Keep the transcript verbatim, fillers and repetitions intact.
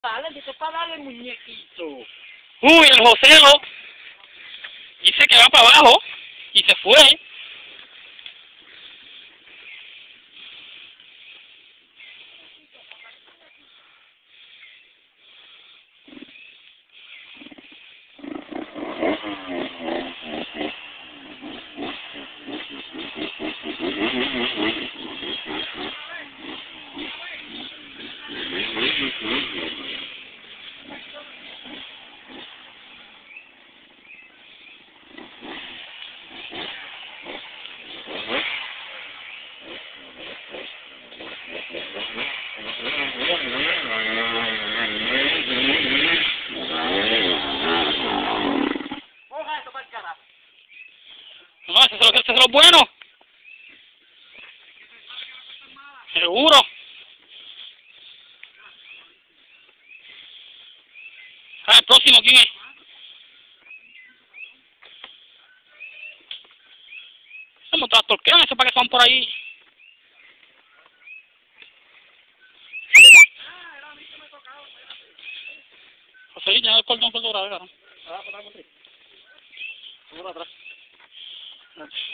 Dale, dice para darle muñequito. Uy, el Joseo dice que va para abajo y se fue. Coja esto para el carajo. No, ese es lo, ese es lo bueno. Seguro. Ah, el próximo, ¿quién es? Somos tractorquean, eso para que son por ahí. José, ya el cordón por lograr, ¿verdad? Ah, por atrás, por atrás.